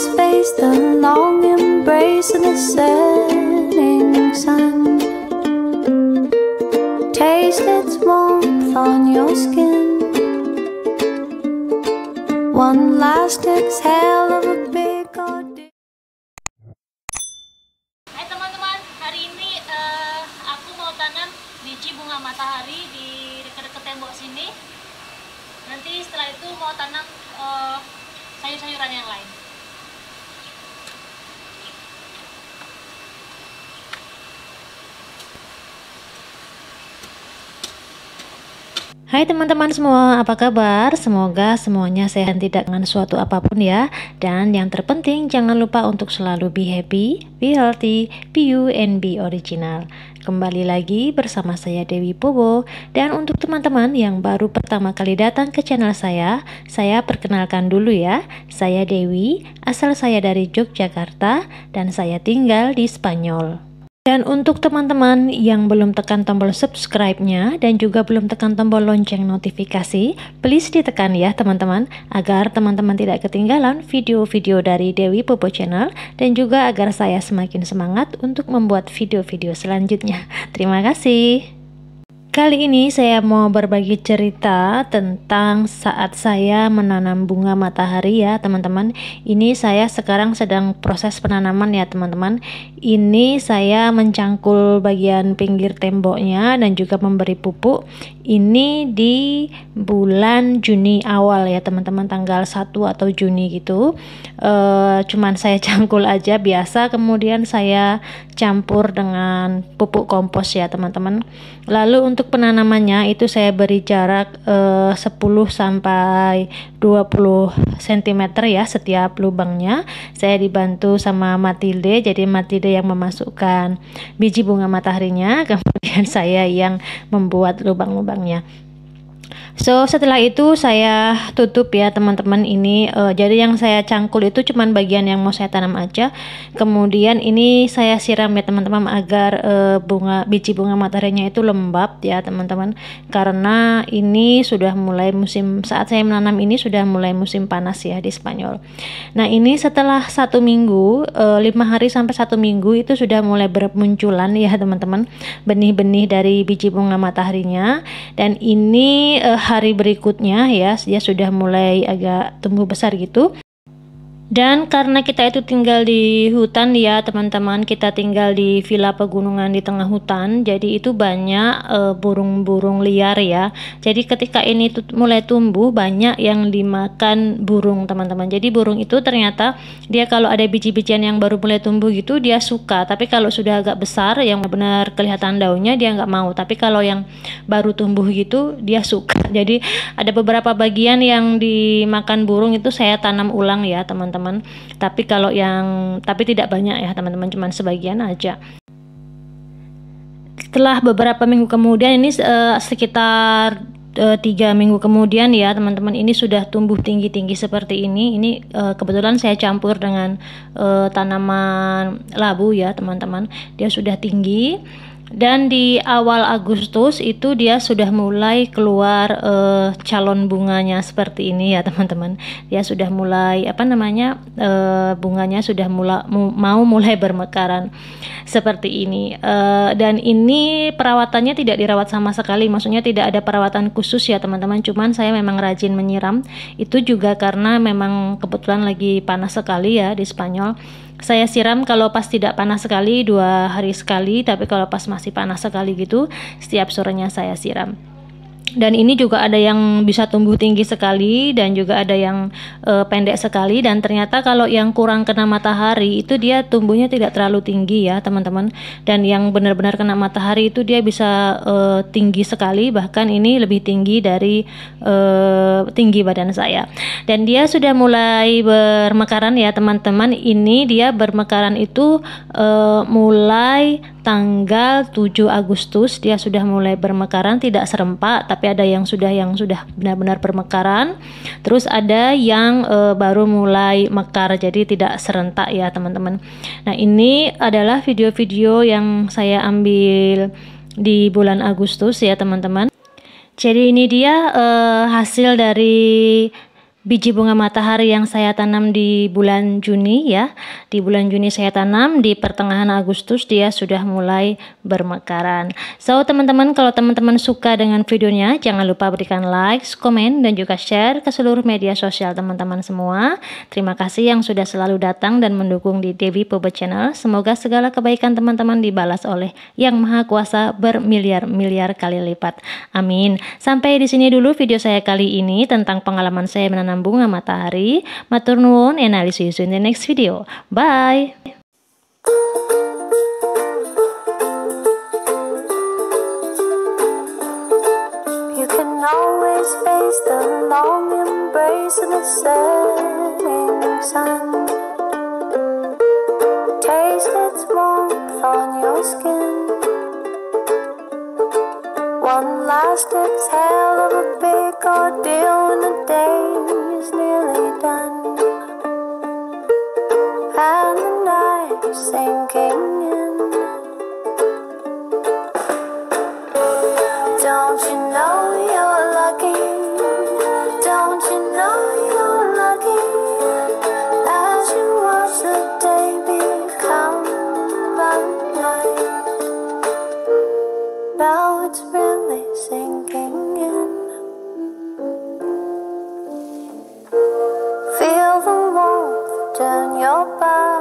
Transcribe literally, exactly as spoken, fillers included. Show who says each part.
Speaker 1: his face, the long embrace of the setting sun. Taste its warmth on your skin. One last exhale of a big ordeal.
Speaker 2: Hai teman-teman, hari ini uh, aku mau tanam biji bunga matahari di dekat-dekat tembok sini. Nanti setelah itu mau tanam uh, sayur-sayuran yang lain.
Speaker 3: Hai teman-teman semua, apa kabar? Semoga semuanya sehat, tidak dengan suatu apapun ya. Dan yang terpenting jangan lupa untuk selalu be happy, be healthy, be you and be original. Kembali lagi bersama saya Dewi Pobo. Dan untuk teman-teman yang baru pertama kali datang ke channel saya, saya perkenalkan dulu ya. Saya Dewi, asal saya dari Yogyakarta dan saya tinggal di Spanyol. Dan untuk teman-teman yang belum tekan tombol subscribe-nya dan juga belum tekan tombol lonceng notifikasi, please ditekan ya teman-teman, agar teman-teman tidak ketinggalan video-video dari Dewi Pobo Channel dan juga agar saya semakin semangat untuk membuat video-video selanjutnya. Terima kasih. Kali ini saya mau berbagi cerita tentang saat saya menanam bunga matahari ya teman-teman. Ini saya sekarang sedang proses penanaman ya teman-teman. Ini saya mencangkul bagian pinggir temboknya dan juga memberi pupuk. Ini di bulan Juni awal ya teman-teman, tanggal satu atau Juni gitu. e, Cuman saya cangkul aja biasa, kemudian saya campur dengan pupuk kompos ya teman-teman. Lalu untuk penanamannya itu saya beri jarak eh, sepuluh sampai dua puluh sentimeter ya setiap lubangnya. Saya dibantu sama Matilde, jadi Matilde yang memasukkan biji bunga mataharinya, kemudian saya yang membuat lubang-lubangnya. So setelah itu saya tutup ya teman-teman. Ini uh, jadi yang saya cangkul itu cuman bagian yang mau saya tanam aja. Kemudian ini saya siram ya teman-teman agar uh, bunga biji bunga mataharinya itu lembab ya teman-teman. Karena ini sudah mulai musim, saat saya menanam ini sudah mulai musim panas ya di Spanyol. Nah ini setelah satu minggu, uh, lima hari sampai satu minggu itu sudah mulai bermunculan ya teman-teman benih-benih dari biji bunga mataharinya. Dan ini uh, hari berikutnya ya dia sudah mulai agak tumbuh besar gitu. Dan karena kita itu tinggal di hutan ya teman-teman, kita tinggal di villa pegunungan di tengah hutan, jadi itu banyak burung-burung uh, liar ya. Jadi ketika ini tuh mulai tumbuh, banyak yang dimakan burung teman-teman. Jadi burung itu ternyata dia kalau ada biji-bijian yang baru mulai tumbuh gitu dia suka, tapi kalau sudah agak besar yang benar kelihatan daunnya dia nggak mau. Tapi kalau yang baru tumbuh gitu dia suka. Jadi ada beberapa bagian yang dimakan burung itu saya tanam ulang ya teman-teman. Tapi kalau yang tapi tidak banyak ya teman-teman, cuman sebagian aja. Setelah beberapa minggu kemudian, ini uh, sekitar uh, tiga minggu kemudian ya teman-teman, ini sudah tumbuh tinggi-tinggi seperti ini. Ini uh, kebetulan saya campur dengan uh, tanaman labu ya teman-teman. Dia sudah tinggi. Dan di awal Agustus itu dia sudah mulai keluar uh, calon bunganya seperti ini ya teman-teman. Dia sudah mulai apa namanya uh, bunganya sudah mulai mau mulai bermekaran seperti ini. Uh, dan ini perawatannya tidak dirawat sama sekali, maksudnya tidak ada perawatan khusus ya teman-teman. Cuman saya memang rajin menyiram. Itu juga karena memang kebetulan lagi panas sekali ya di Spanyol. Saya siram kalau pas tidak panas sekali dua hari sekali, tapi kalau pas masih panas sekali gitu setiap sorenya saya siram. Dan ini juga ada yang bisa tumbuh tinggi sekali dan juga ada yang uh, pendek sekali. Dan ternyata kalau yang kurang kena matahari itu dia tumbuhnya tidak terlalu tinggi ya teman-teman. Dan yang benar-benar kena matahari itu dia bisa uh, tinggi sekali, bahkan ini lebih tinggi dari uh, tinggi badan saya. Dan dia sudah mulai bermekaran ya teman-teman. Ini dia bermekaran itu uh, mulai tanggal tujuh Agustus dia sudah mulai bermekaran, tidak serempak tapi ada yang sudah yang sudah benar-benar bermekaran. Terus ada yang e, baru mulai mekar, jadi tidak serentak ya teman-teman. Nah ini adalah video-video yang saya ambil di bulan Agustus ya teman-teman. Jadi ini dia e, hasil dari biji bunga matahari yang saya tanam di bulan Juni ya. Di bulan Juni saya tanam, di pertengahan Agustus dia sudah mulai bermekaran. So teman-teman, kalau teman-teman suka dengan videonya, jangan lupa berikan like, komen, dan juga share ke seluruh media sosial teman-teman semua. Terima kasih yang sudah selalu datang dan mendukung di Dewi Pobe Channel. Semoga segala kebaikan teman-teman dibalas oleh Yang Maha Kuasa bermiliar-miliar kali lipat. Amin. Sampai di sini dulu video saya kali ini tentang pengalaman saya menanam bunga matahari. Matur nuwun, and I'll see you in the next video. Bye.
Speaker 1: You can always face the long embrace of the setting sun. Taste its warmth on your skin. One last exhale of a big ordeal when the day is nearly done, and the night sinking in. Don't you know you're lucky? Don't you know you're lucky? As you watch the day become unlight. Now it's really sinking in. Feel the warmth turn your body.